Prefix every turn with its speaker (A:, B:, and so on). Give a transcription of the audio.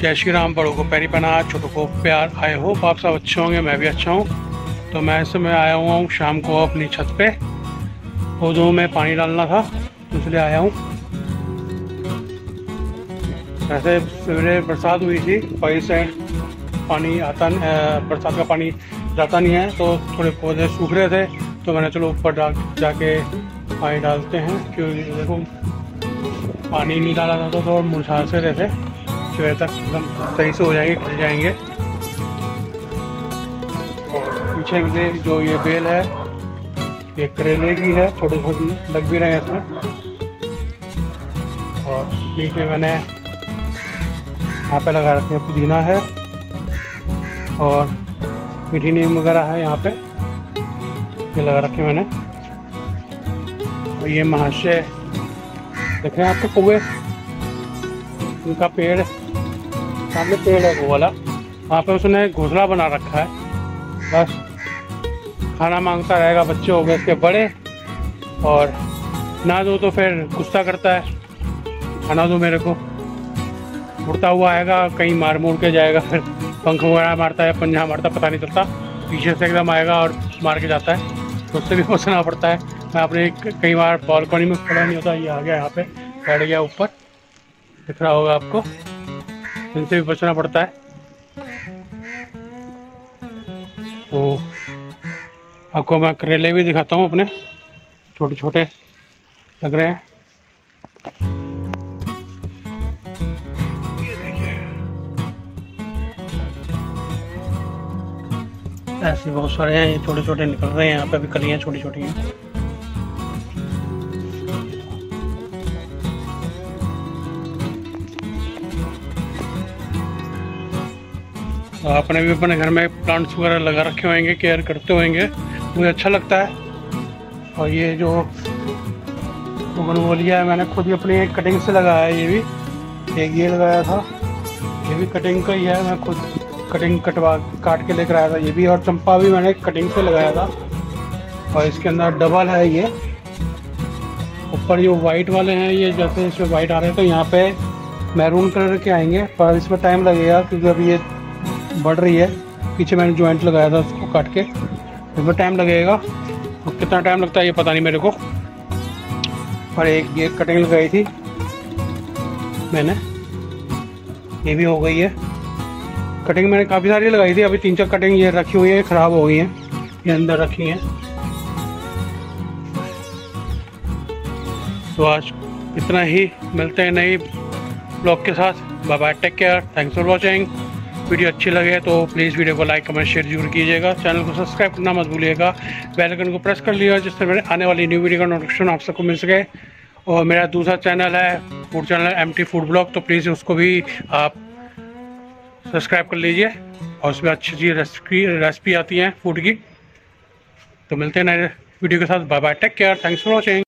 A: जय श्री राम। बड़ों को पैरी पनाह, छोटों को प्यार। आई होप आप सब अच्छे होंगे, मैं भी अच्छा हूँ। तो मैं इस समय आया हुआ हूँ शाम को अपनी छत पे। पौधों में पानी डालना था इसलिए आया हूँ। ऐसे सवेरे बरसात हुई थी, वहीं से पानी आता, बरसात का पानी जाता नहीं है, तो थोड़े पौधे सूख रहे थे, तो मैंने चलो ऊपर जाके पानी डालते हैं। क्योंकि देखो पानी नहीं डाला था तो मुरझा से रहे थे, सवेरे तक एकदम सही से हो जाएंगे, खिल जाएंगे। और पीछे में जो ये बेल है ये करेले की है, छोटे छोटे लग भी रहे हैं इसमें। और नीचे मैंने यहाँ पे लगा रखे हैं पुदीना है और मीठी नीम वगैरह है यहाँ पे, ये लगा रखे मैंने। और ये महाशय देख रहे हैं आपके कौवे, उनका पेड़ सामने पेड़ है वो वाला, वहाँ पे उसने घोंसला बना रखा है। बस खाना मांगता रहेगा, बच्चे हो गए इसके बड़े, और ना दो तो फिर गुस्सा करता है, खाना दो मेरे को। उड़ता हुआ आएगा, कहीं मार मोड़ के जाएगा, फिर पंख वगैरह मारता है, पंजा मारता पता नहीं चलता, पीछे से एकदम आएगा और मार के जाता है, तो उससे भी बचना पड़ता है। मैं अपने कई बार बालकनी में खड़ा नहीं होता, ये आ गया यहाँ पे बैठ गया ऊपर, दिख रहा होगा आपको, इनसे भी बचना पड़ता है। तो आपको मैं करेले भी दिखाता हूँ अपने, छोटे छोटे लग रहे हैं। ऐसे बहुत सारे हैं, ये छोटे छोटे निकल रहे हैं, यहाँ पे भी कलियां छोटी छोटी हैं। आपने भी अपने घर में प्लांट्स वगैरह लगा रखे होंगे, केयर करते होंगे, मुझे अच्छा लगता है। और ये जो बोगनवेलिया है मैंने खुद ही अपनी कटिंग से लगाया है, ये भी एक ये लगाया था, ये भी कटिंग का ही है, मैं खुद कटिंग काट के लेकर आया था ये भी। और चंपा भी मैंने कटिंग से लगाया था, और इसके अंदर डबल है ये। ऊपर जो वाइट वाले हैं ये जैसे इसमें वाइट आ रहे हैं, तो यहाँ पे मैरून कलर के आएंगे, पर इसमें टाइम लगेगा क्योंकि अभी ये बढ़ रही है। पीछे मैंने जॉइंट लगाया था उसको काट के, इसमें टाइम लगेगा। तो कितना टाइम लगता है ये पता नहीं मेरे को। और एक ये कटिंग लगाई थी मैंने, ये भी हो गई है। कटिंग मैंने काफ़ी सारी लगाई थी, अभी 3-4 कटिंग ये रखी हुई है, ख़राब हो गई हैं, ये अंदर रखी हैं। तो आज इतना ही, मिलते हैं नई ब्लॉग के साथ। Bye bye, take care, thanks for watching. Video अच्छी लगे तो प्लीज़ वीडियो को लाइक कमेंट शेयर जरूर कीजिएगा। चैनल को सब्सक्राइब करना मत भूलिएगा, बेल आइकन को प्रेस कर लिया जिससे मेरे आने वाली न्यू वीडियो का नोटिफिकेशन आप सबको मिल सके। और मेरा दूसरा चैनल है food channel MT food blog, तो प्लीज़ उसको भी आप सब्सक्राइब कर लीजिए, और उसमें अच्छी अच्छी रेसिपी आती हैं फूड की। तो मिलते हैं नए वीडियो के साथ। Bye bye, take care, thanks for watching.